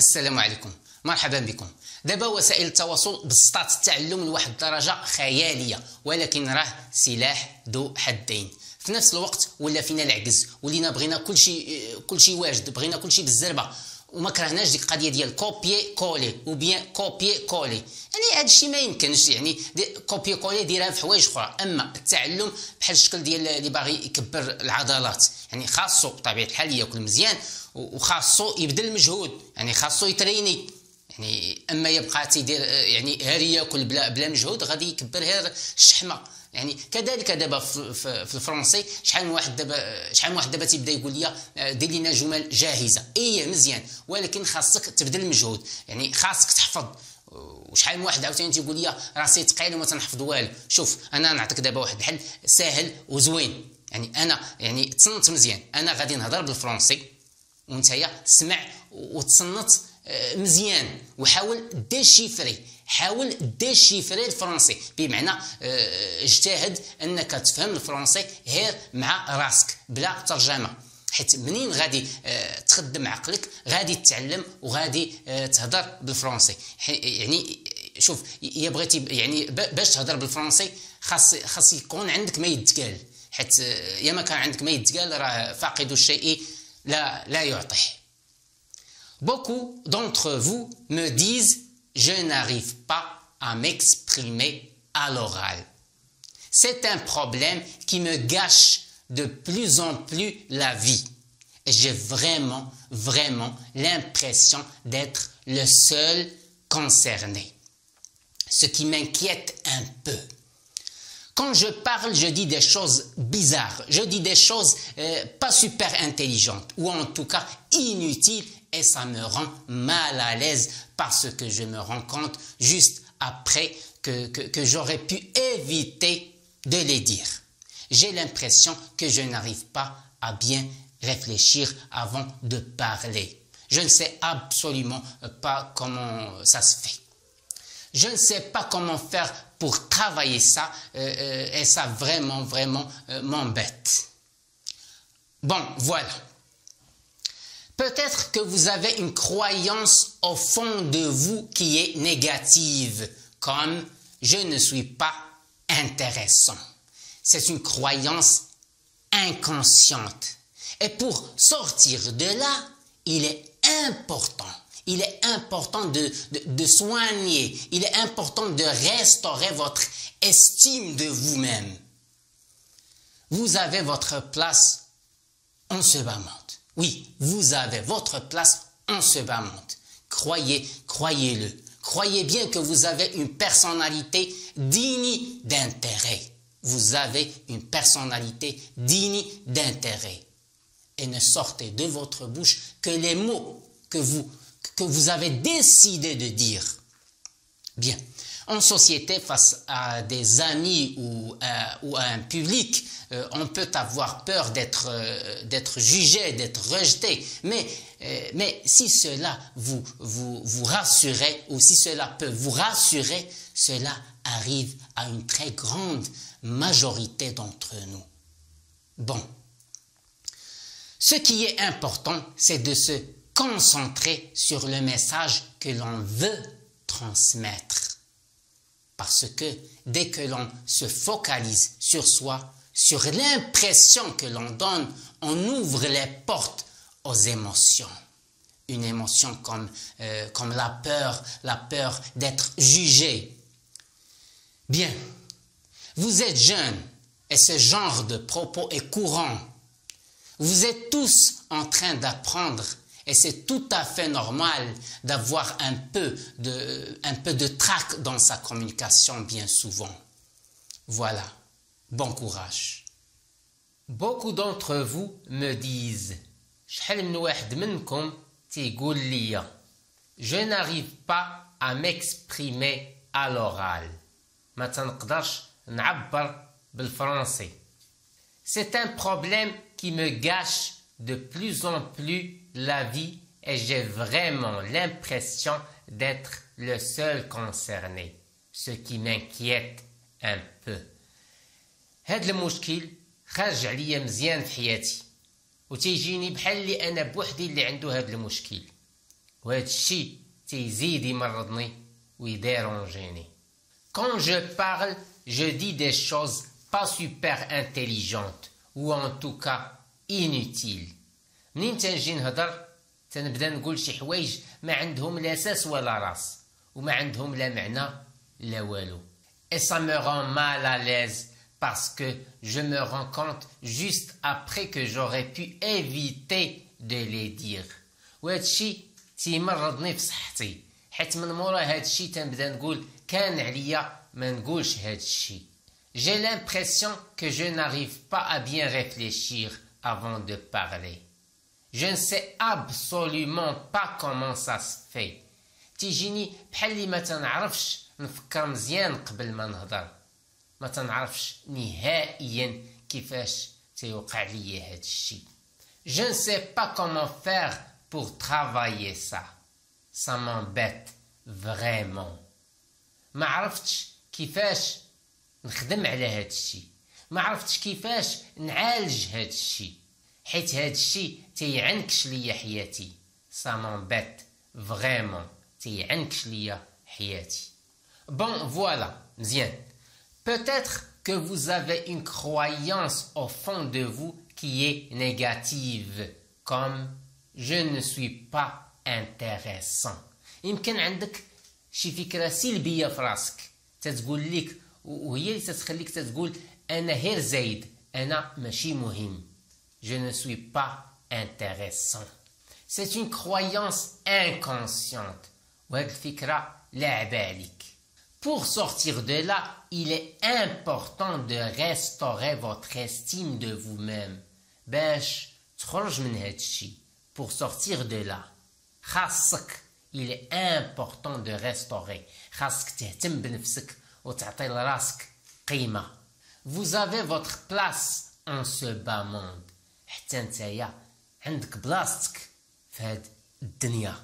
السلام عليكم، مرحبا بكم. دابا وسائل التواصل بسطات التعلم لواحد الدرجه خياليه، ولكن راه سلاح ذو حدين. في نفس الوقت ولا فينا العجز، ولينا بغينا كلشي واجد، بغينا كلشي بالزربه، وما كرهناش ديك القضيه ديال كوبي كولي او بيان كوبي كولي. يعني هذا الشيء ما يمكنش، يعني كوبي كولي ديرها في حوايج اخرى. اما التعلم بحال الشكل ديال اللي باغي يكبر العضلات، يعني خاصو بطبيعه الحال ياكل مزيان وخاصو يبذل مجهود، يعني خاصو يتريني. يعني اما يبقى تيدير يعني هاري ياكل بلا مجهود غادي يكبر غير الشحمه. يعني كذلك دابا في الفرنسي شحال من واحد دابا تيبدا يقول لي دير لنا جمل جاهزه. ايه مزيان، ولكن خاصك تبذل مجهود، يعني خاصك تحفظ. وشحال من واحد عاوتاني تيقول لي راسي ثقيل وما تنحفظ والو. شوف انا نعطيك دابا واحد الحل ساهل وزوين. يعني انا تصنت مزيان، انا غادي نهضر بالفرنسي وانتيا تسمع وتصنت مزيان، وحاول ديشيفري الفرنسي. بمعنى اجتهد انك تفهم الفرنسي غير مع راسك بلا ترجمه، حيت منين غادي تخدم عقلك غادي تتعلم وغادي تهضر بالفرنسي. يعني شوف، يا بغيتي يعني باش تهضر بالفرنسي خاص يكون عندك ما يتقال، حيت يا ما كان عندك ما يتقال راه فاقد الشيء لا يعطيه. Beaucoup d'entre vous me disent « Je n'arrive pas à m'exprimer à l'oral ». C'est un problème qui me gâche de plus en plus la vie. Et j'ai vraiment l'impression d'être le seul concerné. Ce qui m'inquiète un peu. Quand je parle, je dis des choses bizarres, je dis des choses pas super intelligentes, ou en tout cas inutiles, et ça me rend mal à l'aise parce que je me rends compte juste après que j'aurais pu éviter de les dire. J'ai l'impression que je n'arrive pas à bien réfléchir avant de parler. Je ne sais absolument pas comment ça se fait. Je ne sais pas comment faire pour travailler ça, et ça vraiment m'embête. Bon, voilà. Peut-être que vous avez une croyance au fond de vous qui est négative, comme « je ne suis pas intéressant ». C'est une croyance inconsciente. Et pour sortir de là, il est important de soigner, il est important de restaurer votre estime de vous-même. Vous avez votre place en ce bas monde. Oui, vous avez votre place en ce bas monde. Croyez-le. Croyez bien que vous avez une personnalité digne d'intérêt. Vous avez une personnalité digne d'intérêt. Et ne sortez de votre bouche que les mots que vous avez décidé de dire. Bien. En société, face à des amis ou à un public, on peut avoir peur d'être jugé, d'être rejeté. Mais si cela vous rassurez, ou si cela peut vous rassurer, cela arrive à une très grande majorité d'entre nous. Bon. Ce qui est important, c'est de se concentrer sur le message que l'on veut transmettre. Parce que dès que l'on se focalise sur soi, sur l'impression que l'on donne, on ouvre les portes aux émotions. Une émotion comme la peur d'être jugé. Bien, vous êtes jeunes et ce genre de propos est courant. Vous êtes tous en train d'apprendre. Et c'est tout à fait normal d'avoir un peu de trac dans sa communication bien souvent. Voilà, bon courage. Beaucoup d'entre vous me disent شحال من واحد منكم تيقول لي Je n'arrive pas à m'exprimer à l'oral. ما تنقدرش نعبر بالفرنسي. C'est un problème qui me gâche de plus en plus la vie et j'ai vraiment l'impression d'être le seul concerné, ce qui m'inquiète un peu. هاد المشكل خارج عليا مزيان في حياتي وتيجيني بحال اللي انا بوحدي اللي عنده هاد المشكل. وهذا الشيء تيزيد يمرضني ويديرونجيني. Quand je parle, je dis des choses pas super intelligentes ou en tout cas inutiles. منين تنجي نهضر تنبدا نقول شي حوايج ما عندهم لا اساس ولا راس وما عندهم لا معنى لا والو. Et ça me rend mal à l'aise parce que je me rends compte juste après que j'aurais pu éviter de les dire. وهذا الشيء تيمرضني في صحتي حيت من مورا هذا الشيء تنبدا نقول كان عليا ما نقولش هذا الشيء. J'ai l'impression que je n'arrive pas à bien réfléchir avant de parler. Je ne sais absolument pas comment ça se fait. تيجيني بحال اللي ما تنعرفش نفكر مزيان قبل ما نهضر. ما تنعرفش نهائيا كيفاش تيوقع لي هذا الشيء. Je ne sais pas comment faire pour travailler ça. Ça m'embête vraiment. ما عرفتش كيفاش نخدم على هذا الشيء. ما عرفتش كيفاش نعالج هذا الشيء. حيت هذا الشيء تيعنكش ليا حياتي. Ça m'embête vraiment. تيعنكش ليا حياتي. Bon, voilà. مزيان. Peut-être que vous avez une croyance au fond de vous qui est négative, comme je ne suis pas intéressant. يمكن عندك شي فكرة سلبية في راسك تتقول لك وهي اللي تتخليك تتقول أنا غير زايد أنا ماشي مهم. Je ne suis pas intéressant. C'est une croyance inconsciente. وهذه الفكرة لاعبة عليك. Pour sortir de là, il est important de restaurer votre estime de vous-même. باش تخرج من هذا الشيء. Pour sortir de là. خاصك. Il est important de restaurer. خاصك تهتم بنفسك وتعطي لراسك قيمة. Vous avez votre place en ce bas monde. حتى نتايا عندك بلاصتك في هاد الدنيا.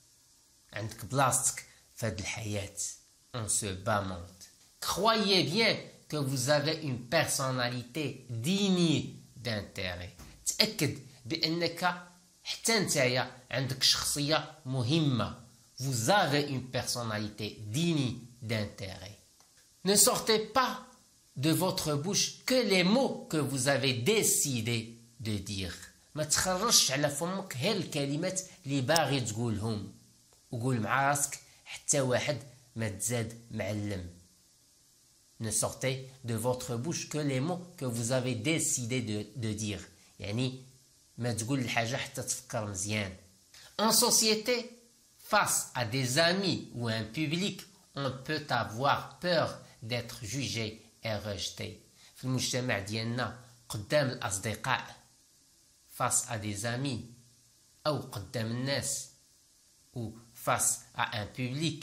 عندك بلاصتك في هاد الحياة. En ce bas monde. Croyez bien que vous avez une personnalité digne d'intérêt. تأكد بأنك حتى نتايا عندك شخصية مهمة. Vous avez une personnalité digne d'intérêt. Ne sortez pas de votre bouche que les mots que vous avez décidé de dire. ما تخرجش على فمك هي الكلمات اللي باغي تقولهم. وقول مع راسك حتى واحد ما تزاد معلم. Ne sortez de votre bouche que les mots que vous avez décidé de dire. يعني ما تقول الحاجة حتى تفكر مزيان. En société, face à des amis ou un public, on peut avoir peur d'être jugé et rejeté. في المجتمع ديالنا قدام الأصدقاء face à des amis أو قدام الناس ou face à un public,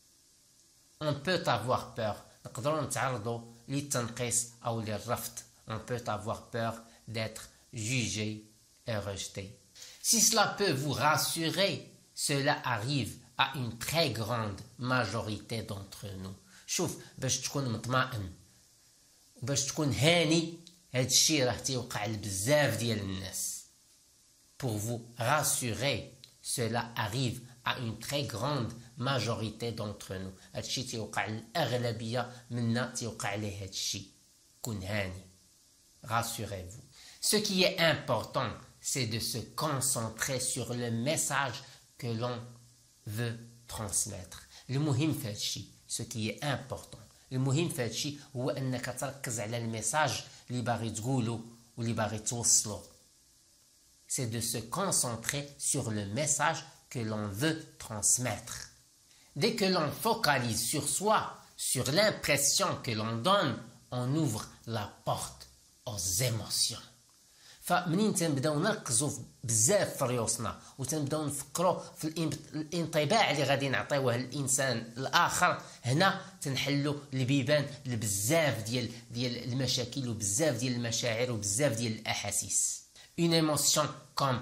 on peut avoir peur. نقدروا نتعرضوا للتنقيص أو للرفض. On peut avoir peur d'être jugé et rejeté. Si cela peut vous rassurer, cela arrive à une très grande majorité d'entre nous. شوف باش تكون مطمئن وباش تكون هاني هاد الشيء راه تيوقع لبزاف ديال الناس. Pour vous rassurer, cela arrive à une très grande majorité d'entre nous. هاد الشيء تيوقع للأغلبية منا تيوقع ليه هاد الشيء. كون هاني. Rassurez-vous. Ce qui est important, c'est de se concentrer sur le message que l'on veut transmettre. المهم في هاد الشيء. Ce qui est important. المهم في هاد الشيء هو أنك تركز على الميساج اللي باغي تقوله واللي باغي توصله. C'est de se concentrer sur le message que l'on veut transmettre. Dès que l'on focalise sur soi, sur l'impression que l'on donne, on ouvre la porte aux émotions. فمنين تنبداو نركزوا بزاف في ريوسنا وتنبداو نفكروا في الانطباع اللي غادي نعطيوه للانسان الاخر، هنا تنحلوا البيبان لبزاف ديال المشاكل وبزاف ديال المشاعر وبزاف ديال الاحاسيس. Une émotion comme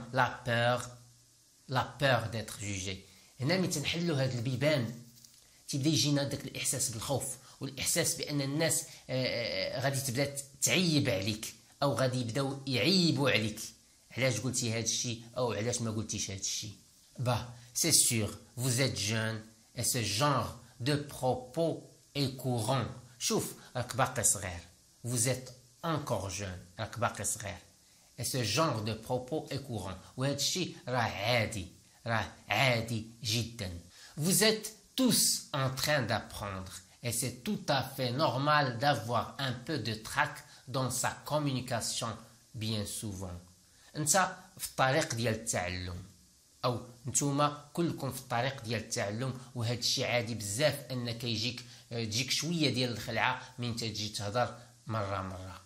la peur d'être jugé. هنا ملي تنحلوا هاد البيبان تيبدا يجينا داك الاحساس بالخوف والاحساس بان الناس غادي تبدا تعيب عليك او غادي يبداو يعيبوا عليك علاش قلتي هاد الشيء او علاش ما قلتيش هاد الشيء. c'est sûr, vous êtes jeune et ce genre de propos est courant. شوف راك باقي صغير. Vous êtes encore jeune. راك باقي صغير. Et ce genre de propos est courant. وهذا الشيء راه عادي جدا. Vous êtes tous en train d'apprendre et c'est tout à fait normal d'avoir un peu de trac dans sa communication bien souvent. انت في الطريق ديال التعلم او نتوما كلكم في الطريق ديال التعلم وهذا الشيء عادي بزاف انك تجيك شويه ديال الخلعه من تجي تهضر مره